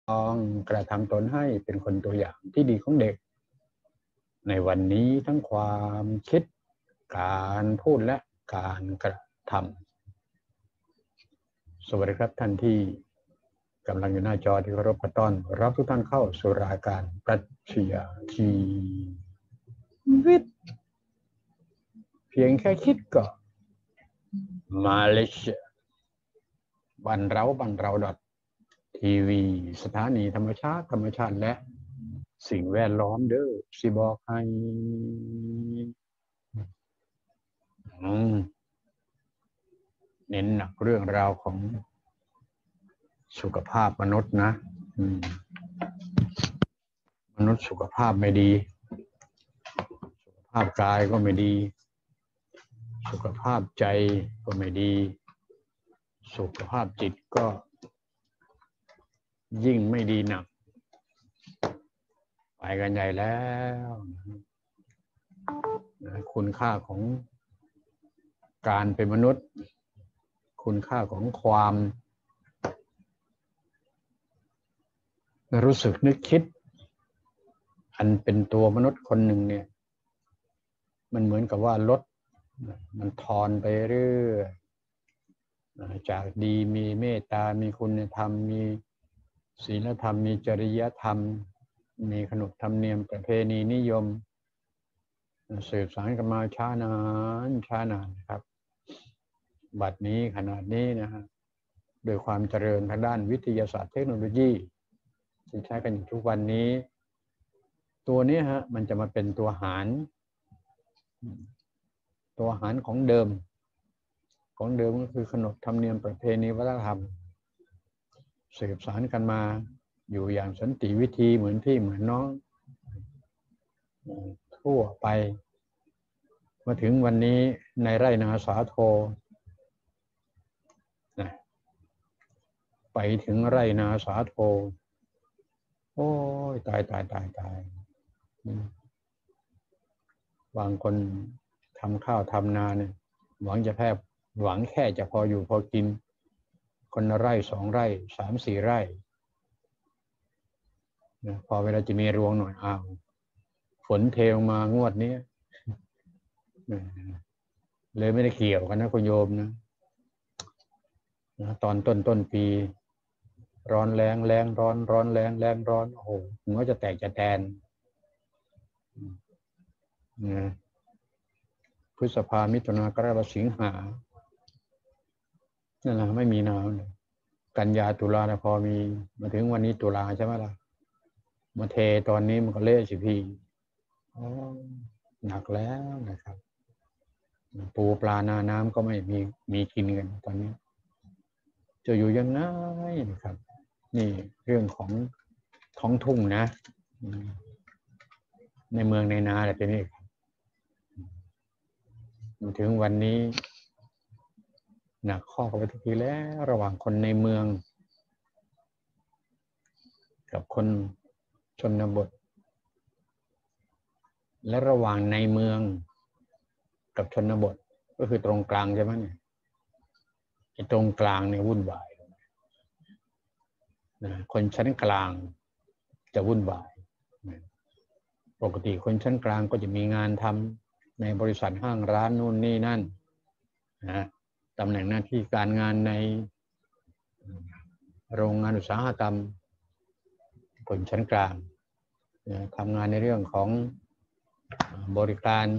ต้องกระทำตนให้เป็นคนตัวอย่างที่ดีของเด็กในวันนี้ทั้งความคิดการพูดและการกระทำสวัสดีครับท่านที่กำลังอยู่หน้าจอที่เคารพต้อนรับทุกท่านเข้าสู่รายการปรัชญาชีวิตเพียงแค่คิดก็มาเลเซียบ้านเราทีวีสถานีธรรมชาติและสิ่งแวดล้อมเด้อสิบอกให้เน้นหนักเรื่องราวของสุขภาพมนุษย์นะมนุษย์สุขภาพไม่ดีสุขภาพกายก็ไม่ดีสุขภาพใจก็ไม่ดีสุขภาพจิตก็ยิ่งไม่ดีหนักไปกันใหญ่แล้วคุณค่าของการเป็นมนุษย์คุณค่าของความรู้สึกนึกคิดอันเป็นตัวมนุษย์คนหนึ่งเนี่ยมันเหมือนกับว่ารถมันทอนไปเรื่อยจากดีมีเมตตามีคุณธรรมมีศีลธรรมมีจริยธรรมมีขนบธรรมเนียมประเพณีนิยมสืบสานกันมาช้านานครับบัดนี้ขนาดนี้นะฮะโดยความเจริญทางด้านวิทยาศาสตร์เทคโนโลยีที่ใช้กันอยู่ทุกวันนี้ตัวนี้ฮะมันจะมาเป็นตัวหารของเดิมก็คือขนบธรรมเนียมประเพณีวัฒนธรรมสืบสานกันมาอยู่อย่างสันติวิธีเหมือนพี่เหมือนน้องทั่วไปมาถึงวันนี้ในไร่นาสาโทไปถึงไร่นาสาโทโอ้ยตายบางคนทำข้าวทำนาเนี่ยหวังแค่จะพออยู่พอกินคนละไร่2 ไร่3 4 ไร่พอเวลาจะมีรวงหน่อยอ้าวฝนเทลงมางวดนี้เลยไม่ได้เกี่ยวกันนะคุณโยมนะตอนต้นปีร้อนแรงร้อนแรงร้อนโอ้โหหัวจะแตกจะแตนพฤษภามิถุนากรกฎาคมสิงหานั่นแหละไม่มีน้ำเลยกันยาตุลาพอมีมาถึงวันนี้ตุลาใช่ไหมล่ะมาเทตอนนี้มันก็เละสิพี่หนักแล้วนะครับปูปลานาน้ำก็ไม่มีกินกันตอนนี้จะอยู่ยังไงนะครับนี่เรื่องของท้องทุ่งนะในเมืองในนาแต่ทีนี้ถึงวันนี้หนักข้อกันไปทุกทีแล้วระหว่างคนในเมืองกับคนชนบทและระหว่างในเมืองกับชนบทก็คือตรงกลางใช่ไหมเนี่ยตรงกลางเนี่ยวุ่นวายคนชั้นกลางจะวุ่นวายปกติคนชั้นกลางก็จะมีงานทำในบริษัทห้างร้านนู่นนี่นั่นตำแหน่งหน้าที่การงานในโรงงานอุตสาหกรรมคนชั้นกลางทำงานในเรื่องของบริการ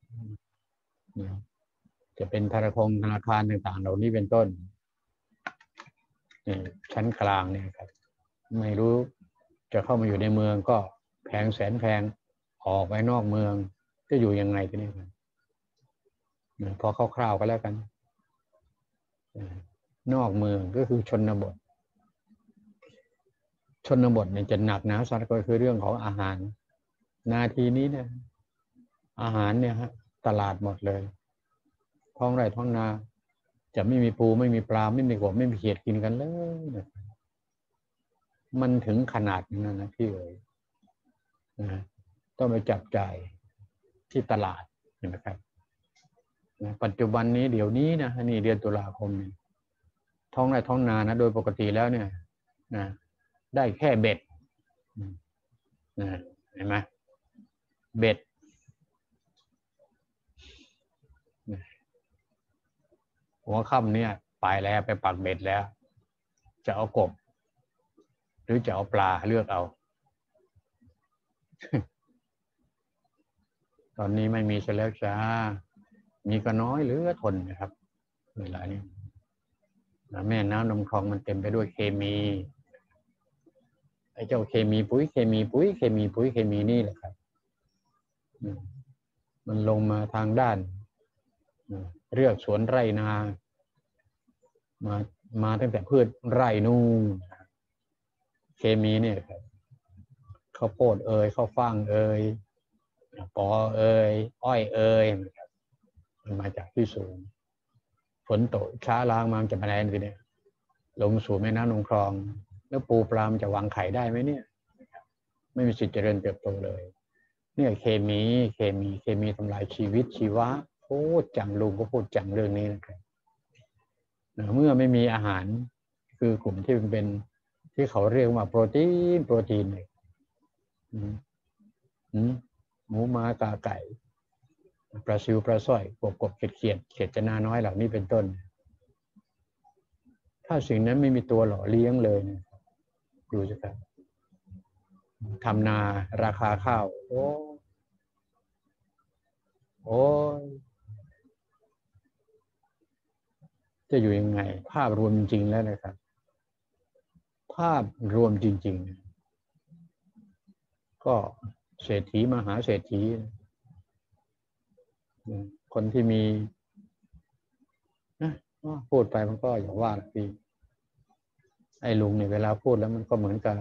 จะเป็นธนาคารต่างๆเหล่านี้เป็นต้นชั้นกลางเนี่ยครับไม่รู้จะเข้ามาอยู่ในเมืองก็แพงแสนแพงออกไปนอกเมืองจะอยู่ยังไงทีนี้ครับพอคร่าวๆก็แล้วกันนอกเมืองก็คือชนบทเนี่ยจะหนักหนาสาหัสก็คือเรื่องของอาหารนาทีนี้เนี่ยอาหารเนี่ยฮะตลาดหมดเลยท้องไร่ท้องนาจะไม่มีปูไม่มีปลาไม่มีกบไม่มีเขียดกินกันเลยมันถึงขนาดนั้นนะพี่เอ๋ยต้องไปจับจ่ายที่ตลาดนะครับปัจจุบันนี้เดี๋ยวนี้นะนี่เดือนตุลาคมท้องไร่ท้องนานะโดยปกติแล้วเนี่ยนะได้แค่เบ็ดเห็นไหมเบ็ดหัวค่ำเนี่ยไปแล้วไปปักเบ็ดแล้วจะเอากบหรือจะเอาปลาเลือกเอาตอนนี้ไม่มีซะแล้วจ้ามีก็น้อยเหลือทนนะครับเวลานี้แม่น้ำลำคลองมันเต็มไปด้วยเคมีไอ้เจ้าเคมีปุ๋ยเคมีปุ๋ยเคมีปุ๋ยเคมีนี่แหละครับมันลงมาทางด้านเรือกสวนไร่นามาตั้งแต่พืชไร่นู่นเคมีเนี่ยครับข้าวโพดข้าวฟ่างปออ้อยมันมาจากที่สูงฝนตกช้าล้างมันจะมาแรงสิเนี่ยลงสู่แม่น้ำลำคลองแล้วปูปลามันจะวางไข่ได้ไหมเนี่ยไม่มีสิทธิ์เจริญเติบโตเลยเนี่ยเคมีทำลายชีวิตชีวะพูดจังลุงก็พูดจังเรื่องนี้นะครับเมื่อไม่มีอาหารคือกลุ่มที่เป็นที่เขาเรียกว่าโปรตีนเนี่ยหมูม้ากาไก่ปลาซิวปลาสร้อยกบเขียดจะนาน้อยเหล่านี้เป็นต้นถ้าสิ่งนั้นไม่มีตัวหล่อเลี้ยงเลยนะดูสิครับทำนาราคาข้าวโอ้จะอยู่ยังไงภาพรวมจริงแล้วนะครับภาพรวมจริงๆก็เศรษฐีมหาเศรษฐีคนที่มีนะพูดไปมันก็อย่าว่าพี่ไอ้ลุงเนี่ยเวลาพูดแล้วมันก็เหมือนกับ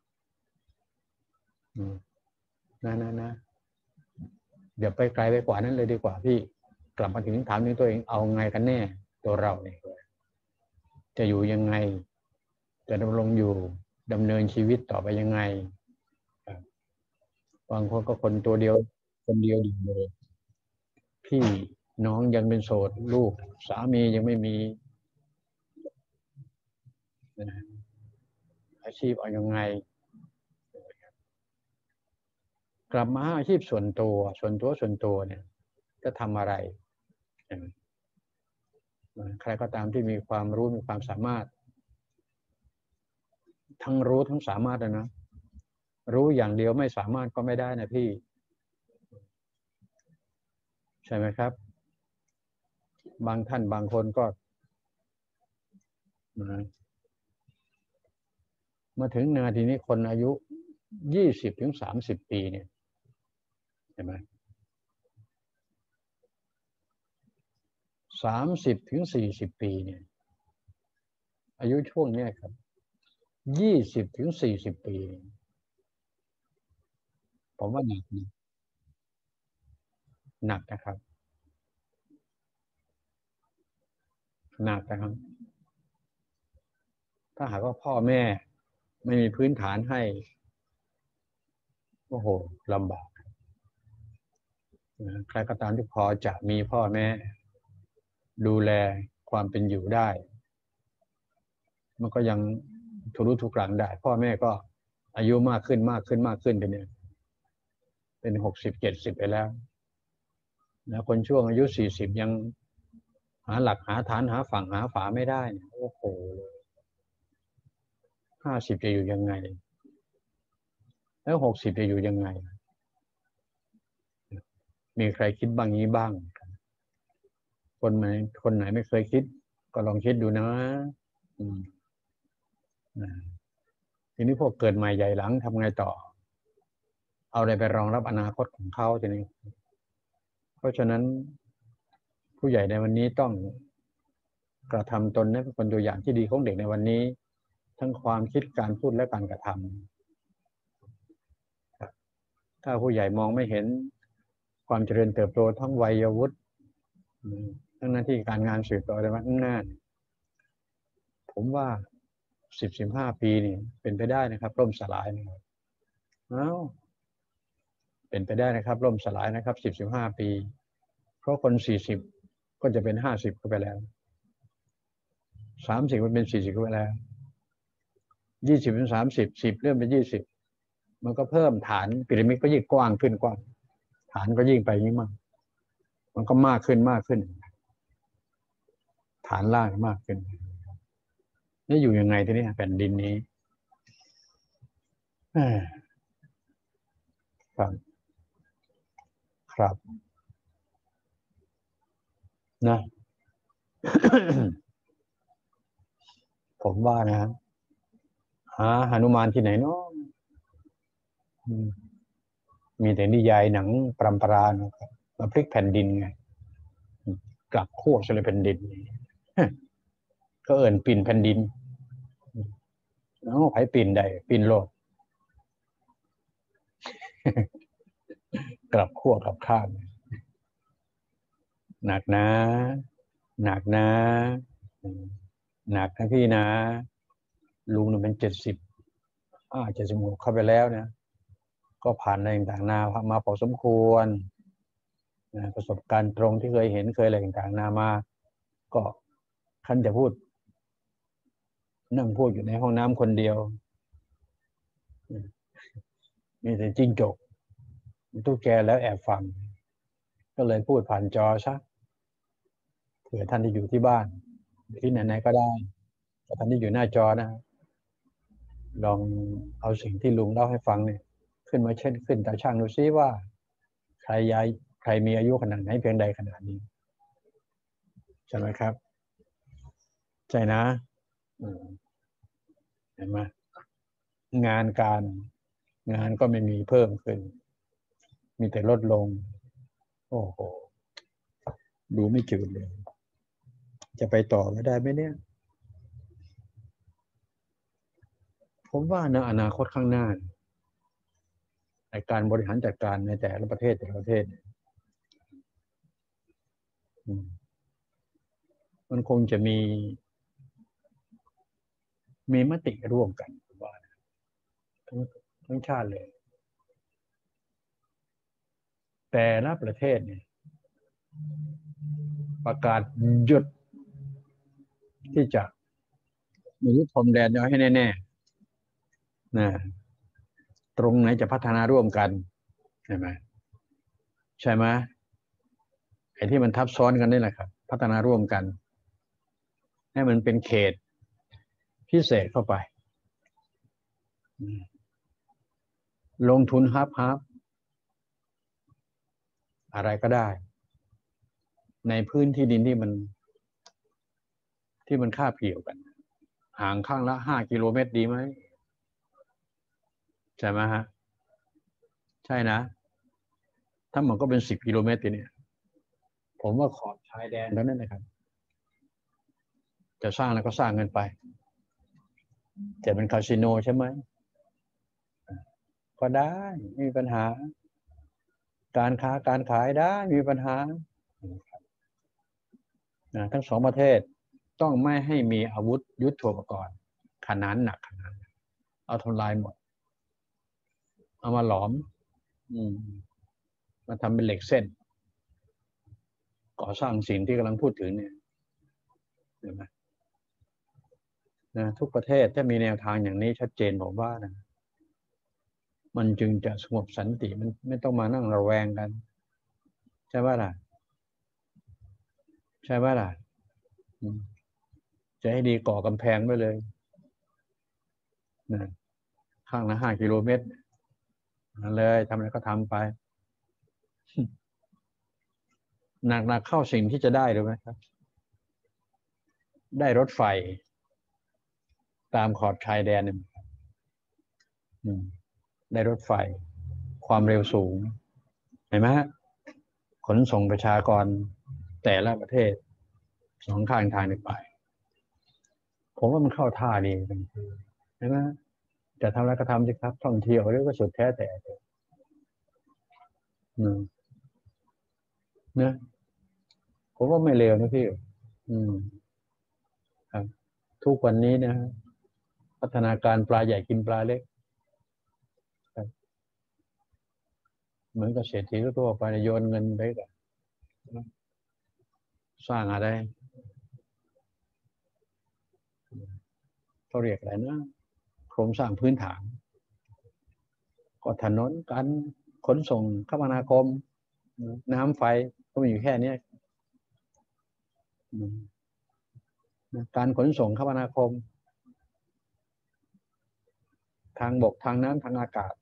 นะเดี๋ยวไปไกลไปกว่านั้นเลยดีกว่าพี่กลับมาถึงถามถึงตัวเองเอาไงกันแน่ตัวเราเนี่ยจะอยู่ยังไงจะดำรงอยู่ดำเนินชีวิตต่อไปยังไงบางคนก็คนเดียวดีเลยพี่น้องยังเป็นโสดลูกสามียังไม่มีอาชีพเอายังไงกลับมาอาชีพส่วนตัวเนี่ยจะทำอะไรใครก็ตามที่มีความรู้มีความสามารถทั้งรู้ทั้งสามารถนะรู้อย่างเดียวไม่สามารถก็ไม่ได้นะพี่ใช่ไหมครับบางท่านบางคนก็มาถึงนาทีนี้คนอายุ20-30 ปีเนี่ยใช่ไหม30-40 ปีเนี่ยอายุช่วงนี้ครับ20-40 ปีผมว่าหนักนะครับหนักนะครับถ้าหากว่าพ่อแม่ไม่มีพื้นฐานให้โอ้โหลำบากใครก็ตามที่พอจะมีพ่อแม่ดูแลความเป็นอยู่ได้มันก็ยังทุรุทุรังได้พ่อแม่ก็อายุมากขึ้นไปเนี่ยเป็น60-70ไปแล้วนะคนช่วงอายุ40ยังหาหลักหาฐานหาฝั่งหาฝาไม่ได้โอ้โห50จะอยู่ยังไงแล้ว60จะอยู่ยังไงมีใครคิดบ้างนี้บ้างคนไหนไม่เคยคิดก็ลองคิดดูนะทีนี้พวกเกิดใหม่ใหญ่หลังทำไงต่อเอาอะไรไปรองรับอนาคตของเขาทีนี้เพราะฉะนั้นผู้ใหญ่ในวันนี้ต้องกระทำตนให้เป็นคนตัวอย่างที่ดีของเด็กในวันนี้ทั้งความคิดการพูดและการกระทำถ้าผู้ใหญ่มองไม่เห็นความเจริญเติบโตทั้งวัยวุฒิทั้งหน้าที่การงานสืบต่อไปข้างหน้าผมว่า10-15 ปีนี่เป็นไปได้นะครับล่มสลายนะครับเป็นไปได้นะครับล่มสลายนะครับ10-15 ปีเพราะคน40ก็จะเป็น50ก็ไปแล้ว30มันเป็น40ก็ไปแล้ว 20เป็น30 10เริ่มเป็น20มันก็เพิ่มฐานพีระมิดก็ยิ่งกว้างขึ้นกว้างฐานก็ยิ่งไปยิ่งมากมันก็มากขึ้นมากขึ้นฐานล่างมากขึ้นนี่อยู่ยังไงทีนี้แผ่นดินนี้ครับครับนะ ผมว่านะหาหนุมานที่ไหนเนาะมีแต่นิยายหนังปรำปรานะครับมาพลิกแผ่นดินไงกลับขั้วสเลยแผ่นดินก็เอิ่นปิ่นแผ่นดินไผปิ่นใดปิ่นโลดกลับขั้วกลับข้างหนักนะหนักนะหนักนะพี่นะลุงเนี่ยเป็น7076เข้าไปแล้วนะก็ผ่านอะไรต่างๆมาพอสมควรประสบการณ์ตรงที่เคยเห็นเคยอะไรต่างๆมาก็ท่านจะพูดนั่งพูดอยู่ในห้องน้ำคนเดียวมีแต่จิ้งจกตุ๊กแกแล้วแอบฟังก็เลยพูดผ่านจอซะเผื่อท่านที่อยู่ที่บ้านที่ไหนๆก็ได้แต่ท่านที่อยู่หน้าจอนะลองเอาสิ่งที่ลุงเล่าให้ฟังเนี่ยขึ้นมาเช่นขึ้นตาช่างดูซิว่าใครยายใครมีอายุขนาดไหนเพียงใดขนาดนี้ใช่ไหมครับใช่นะเห็นไหมงานการงานก็ไม่มีเพิ่มขึ้นมีแต่ลดลงโอ้โหดูไม่จืดเลยจะไปต่อไม่ได้ไหมเนี่ยผมว่าในอนาคตข้างหน้าในการบริหารจัดการในแต่ละประเทศมันคงจะมีมติร่วมกันผมว่าทั้งชาติเลยแต่ละประเทศเนี่ยประกาศหยุดที่จะมีพรมแดนเอาให้แน่ๆนะตรงไหนจะพัฒนาร่วมกันใช่ไหมใช่ไหมไอ้ที่มันทับซ้อนกันนี่แหละครับพัฒนาร่วมกันให้มันเป็นเขตพิเศษเข้าไปลงทุนฮับอะไรก็ได้ในพื้นที่ดินที่มันคาบเกี่ยวกันห่างข้างละ5 กิโลเมตรดีไหมใช่ไหมฮะใช่นะถ้ามันก็เป็น10 กิโลเมตรทีเนี่ยผมว่าขอบชายแดนแล้วนั่นนะครับจะสร้างแล้วก็สร้างเงินไปจะเป็นคาสิโนใช่ไหมก็ได้ไม่มีปัญหาการค้าการขายได้ไม่มีปัญหาทั้งสองประเทศต้องไม่ให้มีอาวุธยุทโธปกรณ์ขนาดหนักขนาดเอาทำลายหมดเอามาหลอมมาทำเป็นเหล็กเส้นก่อสร้างสิ่งที่กำลังพูดถึงเนี่ยเห็นไหมทุกประเทศถ้ามีแนวทางอย่างนี้ชัดเจนผมว่านะมันจึงจะสงบสันติมันไม่ต้องมานั่งระแวงกันใช่ไหมล่ะใช่ไหมล่ะจะให้ดีก่อกำแพงไว้เลยนะข้างละ5 กิโลเมตรนั่นเลยทำอะไรก็ทำไปหนักเข้าสิ่งที่จะได้รู้ไหมครับได้รถไฟตามขอบชายแดนได้รถไฟความเร็วสูงเห็นไหมฮะขนส่งประชากรแต่ละประเทศสองข้างทางไปผมว่ามันเข้าท่าดีใช่ไหมจะทำอะไรก็ทำสิครับท่องเที่ยวเรื่องก็สุดแท้แต่เนอะผมว่าไม่เลวนะพี่ครับทุกวันนี้นะพัฒนาการปลาใหญ่กินปลาเล็กเหมือนกับเศรษฐีทั่วไปโยนเงินไปกับสร้างอะไรเขาเรียกอะไรนะโครงสร้างพื้นฐานก็ถนนการขนส่งคมนาคมน้ำไฟก็มีอยู่แค่นี้การขนส่งคมนาคมทางบกทางน้ำทางอากาศ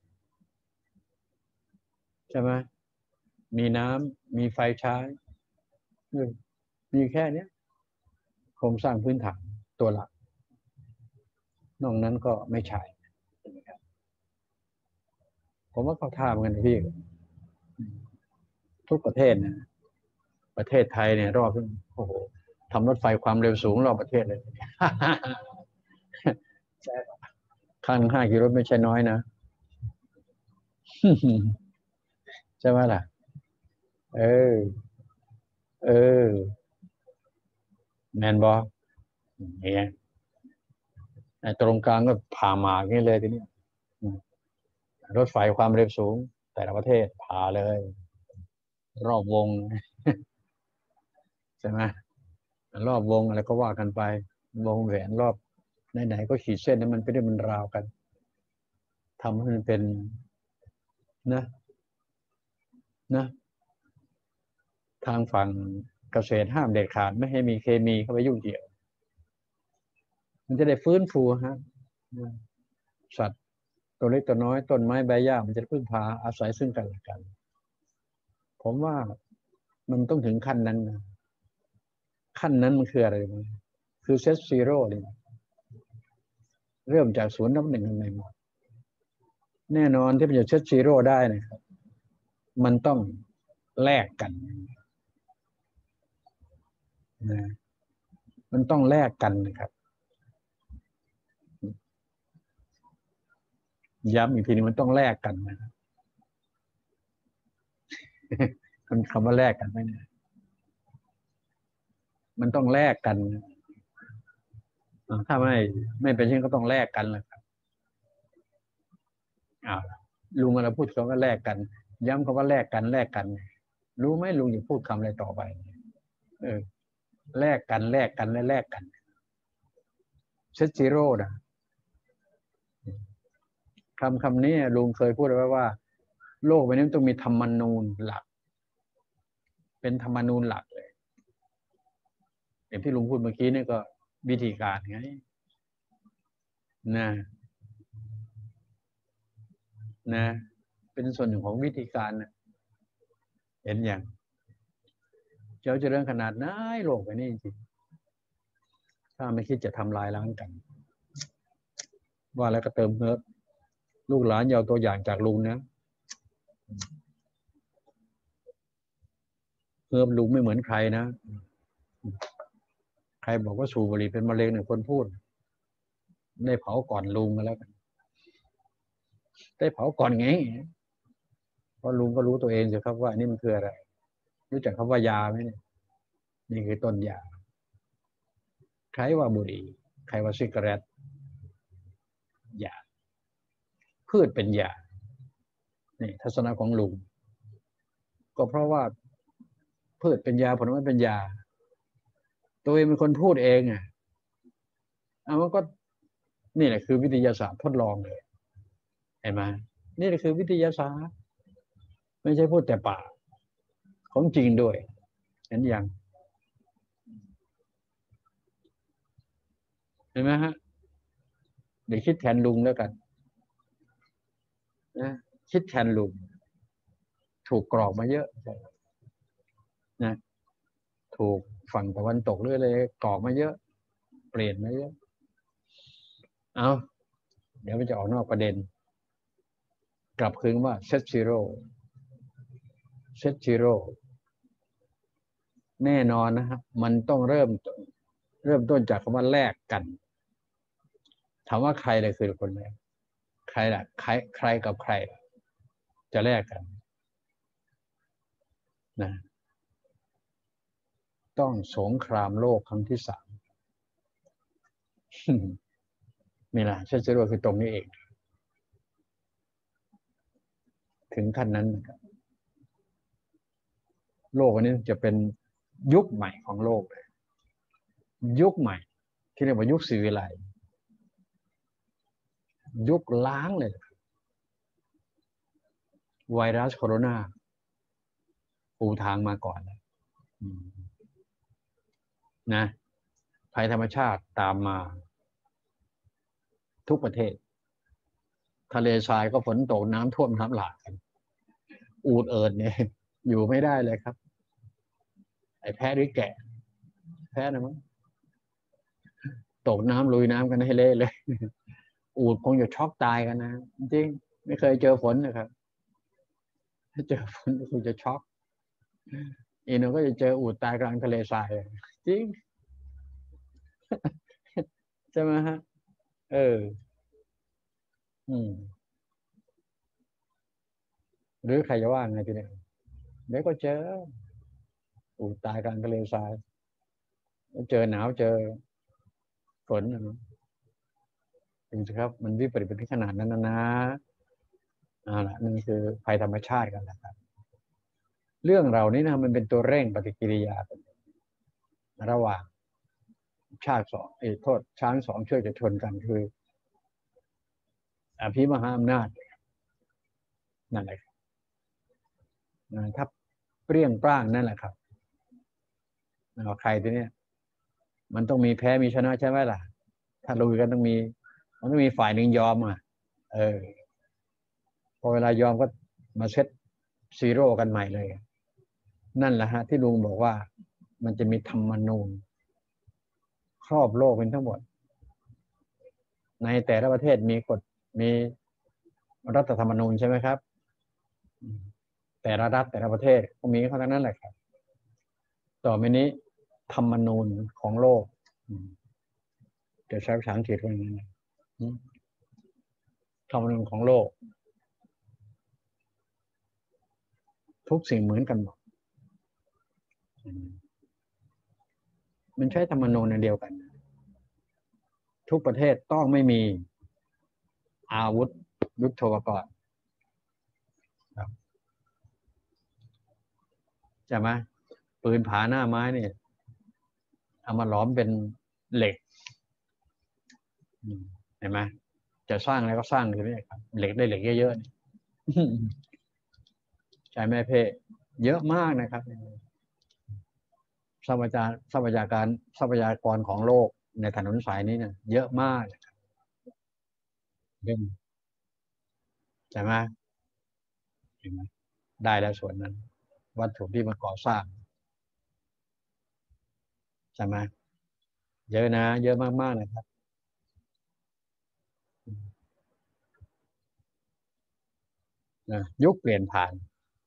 ใช่ไหมมีน้ำมีไฟใช้มีแค่นี้โครงสร้างพื้นฐานตัวหลักนอกนั้นก็ไม่ใช่ผมว่าเขาท่าเหมือนกันพี่ทุกประเทศนะประเทศไทยเนี่ยรอบโอ้โหทำรถไฟความเร็วสูงรอบประเทศเลยข้าง5 กิโลไม่ใช่น้อยนะใช่ไหมล่ะเออเออแมนบอเนี่ยตรงกลางก็ผ่าหมากนี่เลยทีนี้รถไฟความเร็วสูงแต่ละประเทศผ่าเลยรอบวงใช่ไหมรอบวงอะไรก็ว่ากันไปวงแหวนรอบไหนๆก็ขีดเส้นนั้นมันเป็นเรื่องมันราวกันทำให้มันเป็นนะทางฝั่งเกษตรห้ามเด็ดขาดไม่ให้มีเคมีเข้าไปยุ่งเกี่ยวมันจะได้ฟื้นฟูฮะสัตว์ตัวเล็กตัวน้อยต้นไม้ใบหญ้ามันจะพึ่งพาอาศัยซึ่งกันและกันผมว่ามันต้องถึงขั้นนั้นนะขั้นนั้นมันคืออะไรมั้งคือเซตซีโร่เลยเริ่มจากศูนย์นับหนึ่งใหม่หมดแน่นอนที่มันจะเซตซีโร่ได้นะครับมันต้องแลกกันนะมันต้องแลกกันนะครับย้ำอีกทีนึงมันต้องแลกกันนะมันคำว่าแลกกันไหมเนี่ยมันต้องแลกกันถ้าไม่เป็นเช่นก็ต้องแลกกันแหละครับลุงเราพูดคำว่าแลกกันย้ำคำว่าแลกกันแลกกันรู้ไหมลุงจะพูดคำอะไรต่อไปเออแลกกันแลกกันและแลกกันเซตจิโร่นะคำนี้ลุงเคยพูดไว้ว่าโลกใบนี้ต้องมีธรรมนูญหลักเป็นธรรมนูญหลักเลยอย่างที่ลุงพูดเมื่อกี้นี่ก็วิธีการไงนะเป็นส่วนหนึ่งของวิธีการนะเห็นอย่างเจ้าจะเรื่องขนาดไหนโลกใบนี้จริงถ้าไม่คิดจะทำลายล้างกันว่าแล้วก็เติมเพิ่มลูกหลานอย่าเอาตัวอย่างจากลุงนะเพิ่มลุงไม่เหมือนใครนะใครบอกว่าสูบบุหรี่เป็นมะเร็งหนึ่งคนพูดได้เผาก่อนลุงมาแล้วกันได้เผาก่อนไงเพราะลุงก็รู้ตัวเองสิครับว่านี่มันคืออะไรรู้จักคำว่ายาไหมเนี่ยนี่คือต้นยาใครว่าบุหรี่ใครว่าซิกเรตยาพืชเป็นยานี่ทัศนะของลุงก็เพราะว่าพืชเป็นยาผลไม้เป็นยาตัวเองเป็นคนพูดเองมันก็นี่แหละคือวิทยาศาสตร์ทดลองเลยเห็นไหมนี่แหละคือวิทยาศาสตร์ไม่ใช่พูดแต่ปากของจริงด้วยเห็นยังเห็นไหมฮะเดี๋ยวคิดแทนลุงแล้วกันนะคิดแทนลุงถูกกรอกมาเยอะนะถูกฝั่งตะวันตกหรืออะไรกรอกมาเยอะเปลี่ยนมาเยอะเอาเดี๋ยวมันจะออกนอกประเด็นกลับคืนว่าเซตซีโร่เซตซีโร่แน่นอนนะครับมันต้องเริ่มต้นจากคำว่าแลกกันถามว่าใครเลยคือคนแรกใครล่ะใครกับใครจะแลกกันนะต้องสงครามโลกครั้งที่3นี่แหละเซตซีโร่คือตรงนี้เองถึงขั้นนั้นนะครับโลกอันนี้จะเป็นยุคใหม่ของโลกเลยยุคใหม่ที่เรียกว่ายุคศิวิไลซ์ยุคล้างเลยไวรัสโคโรนาปูทางมาก่อนแล้วนะภัยธรรมชาติตามมาทุกประเทศทะเลทรายก็ฝนตกน้ำท่วมน้ำหลากกันอูดเอิดเนี่ยอยู่ไม่ได้เลยครับไอ้แพะหรือแกะแพะนะมั้งตกน้ำลุยน้ำกันให้เละเลยอูดคงจะช็อกตายกันนะจริงไม่เคยเจอฝนนะครับถ้าเจอฝนก็คงจะช็อกอีกหนึ่งก็จะเจออูดตายกลางทะเลทรายจริงใช่ไหมฮะเออหรือใครจะว่าไงทีนี้เดี๋ยวก็เจออูดตายกลางทะเลทรายเจอหนาวเจอฝนนะจริงๆครับมันวิปริตเป็นขนาดนั้นนะล่ะนี่คือภัยธรรมชาติกันแหละครับเรื่องเรานี้นะมันเป็นตัวเร่งปฏิกิริยาระหว่างชาติสองโทษช้างสองเชือกจะชนกันคืออภิมหาอำนาจนั่นแหละถ้าเปรี้ยงปร้างนั่นแหละครับใครทีเนี้ยมันต้องมีแพ้มีชนะใช่ไหมล่ะถ้าลุยกันมันต้องมีฝ่ายหนึ่งยอมพอเวลายอมก็มาเซตซีโร่กันใหม่เลยนั่นแหละฮะที่ลุงบอกว่ามันจะมีธรรมนูญครอบโลกเป็นทั้งหมดในแต่ละประเทศมีกฎมีรัฐธรรมนูญใช่ไหมครับแต่ละรัฐแต่ละประเทศก็มีเขาทั้งนั้นแหละครับต่อไปนี้ธรรมนูญของโลกจะใช้ภาษาอังกฤษว่าอย่างนี้ธรรมนูญของโลกทุกสิ่งเหมือนกันหมดมันใช้ธรรมนูญอันเดียวกันทุกประเทศต้องไม่มีอาวุธยุทโธปกรณ์ใช่ไหมปืนผาหน้าไม้เนี่ยเอามาหลอมเป็นเหล็กเห็นไหมจะสร้างอะไรก็สร้างใช่ไหมครับเหล็กได้เหล็กเยอะๆใช่ไหมเพ่เยอะมากนะครับทรัพยากรของโลกในถนนสายนี้เนี่ยเยอะมากเล่นใช่ไหมเห็นไหมได้แล้วส่วนนั้นวัตถุที่มันก่อสร้างใช่ไหมเยอะนะเยอะมากๆนะครับยุคเปลี่ยนผ่าน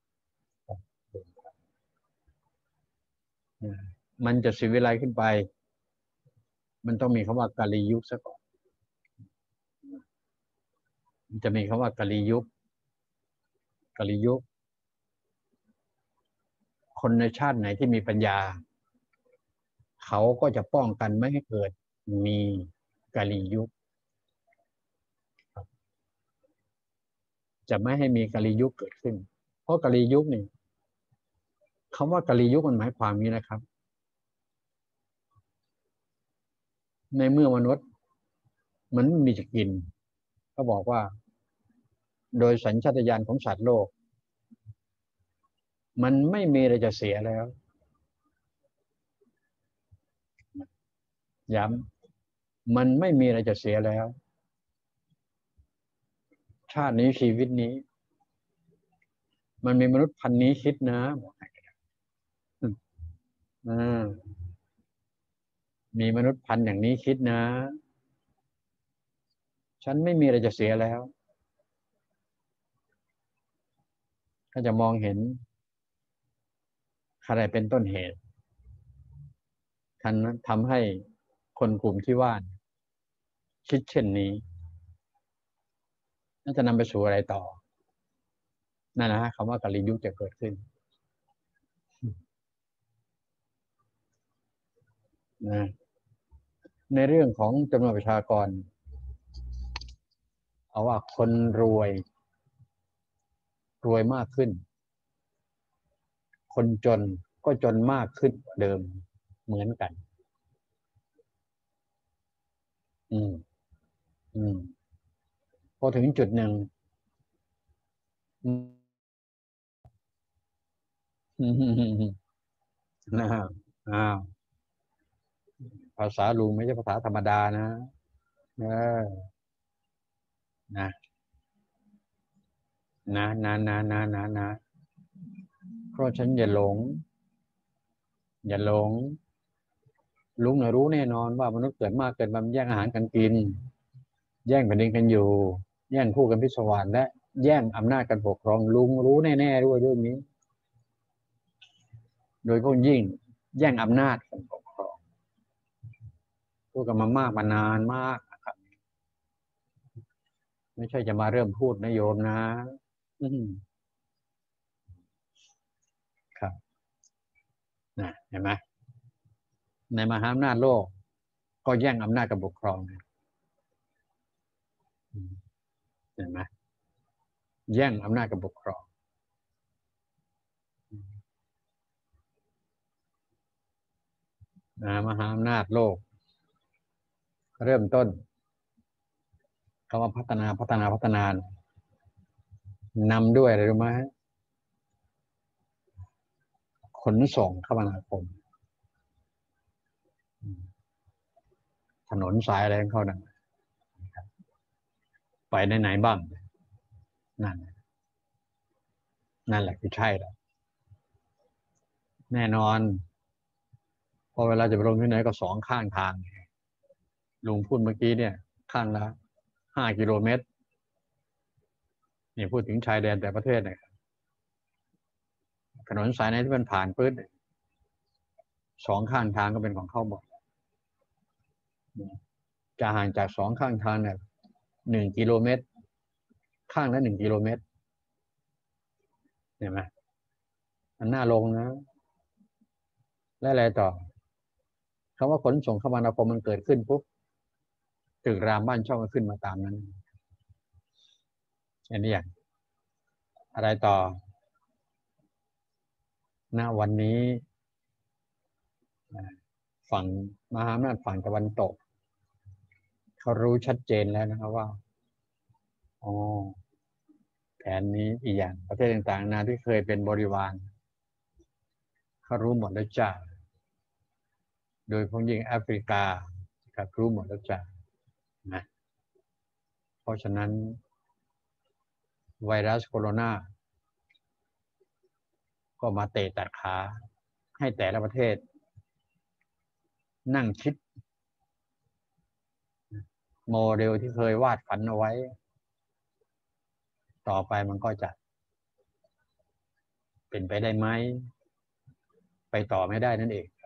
มันจะศิวิไลซ์ขึ้นไปมันต้องมีคำว่ากาลียุคซะก่อนมันจะมีคำว่ากาลียุคกาลียุคคนในชาติไหนที่มีปัญญาเขาก็จะป้องกันไม่ให้เกิดมีกาลียุคจะไม่ให้มีกาลียุคเกิดขึ้นเพราะกาลียุคนี่คำว่ากาลียุคมันหมายความนี้นะครับในเมื่อมนุษย์มันไม่มีจะกินเขาบอกว่าโดยสัญชาตญาณของสัตว์โลกมันไม่มีอะไรจะเสียแล้วย้ำมันไม่มีอะไรจะเสียแล้วชาตินี้ชีวิตนี้มันมีมนุษย์พันนี้คิดนะมีมนุษย์พันอย่างนี้คิดนะฉันไม่มีอะไรจะเสียแล้วถ้าจะมองเห็นอะไรเป็นต้นเหตุทันทำให้คนกลุ่มที่ว่าคิดเช่นนี้น่าจะนำไปสู่อะไรต่อนั่นนะฮะคำว่ากาลียุคจะเกิดขึ้นนะในเรื่องของจำนวนประชากรเอาว่าคนรวยมากขึ้นคนจนก็จนมากขึ้นกว่าเดิมเหมือนกันอืมอืมพอถึงจุดหนึ่งนะอ้าวภาษาลุงไม่ใช่ภาษาธรรมดานะเออนะนะเพราะฉันอย่าหลงอย่าหลงลุงนะรู้แน่นอนว่ามนุษย์เกิดมากเกิดมาแย่งอาหารกันกินแย่งแผ่นดินกันอยู่แย่งคู่กันพิศวาสและแย่งอำนาจกันปกครองลุงรู้แน่ๆด้วยเรื่องนี้โดยเฉพาะยิ่งแย่งอำนาจกันปกครองพูดกันมามากมานานมากนะครับไม่ใช่จะมาเริ่มพูดนะโยมนะอืมครับนะเห็นไหมในมหาอำนาจโลกก็แย่งอำนาจกันปกครองนะเห็นไหมแย่งอำนาจกันปกครองมหาอำนาจโลกเริ่มต้นคำว่าพัฒนานำด้วยอะไรรู้ไหมขนส่งคมนาคมถนนสายอะไรของเขาไปไหนบ้างนั่นนั่นแหละคือใช่แล้วแน่นอนพอเวลาจะไปลงที่ไหนก็สองข้างทางลุงพูดเมื่อกี้เนี่ยข้างละ5 กิโลเมตรนี่พูดถึงชายแดนแต่ประเทศเนี่ยถนนสายไหนที่มันผ่านปื้ดสองข้างทางก็เป็นของเขาหมดจะห่างจากสองข้างทางเนี่ย1 กิโลเมตรข้างละ1 กิโลเมตรเห็นไหมมันน่าลงนะและอะไรต่อคำว่าขนส่งคมนาคมมันเกิดขึ้นปุ๊บตึกรามบ้านช่องก็ขึ้นมาตามนั้นอันนี้อย่างอะไรต่อณวันนี้ฝั่งมหาอำนาจฝั่งตะวันตกเขารู้ชัดเจนแล้วนะครับว่าอ๋อแผนนี้อีกอย่างประเทศต่างๆนาที่เคยเป็นบริวารเขารู้หมดแล้วจ้าโดยเฉพาะยิ่งแอฟริกาครับรู้หมดแล้วจ้านะเพราะฉะนั้นไวรัสโคโรนาก็มาเตะตัดขาให้แต่ละประเทศนั่งคิดโมเดลที่เคยวาดฝันเอาไว้ต่อไปมันก็จะเป็นไปได้ไหมไปต่อไม่ได้นั่นเอง